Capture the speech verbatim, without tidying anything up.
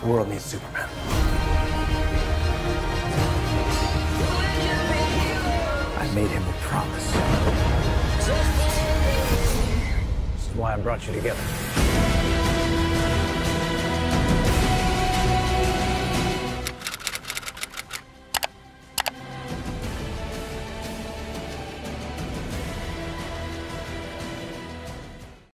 The world needs Superman. I made him a promise. This is why I brought you together.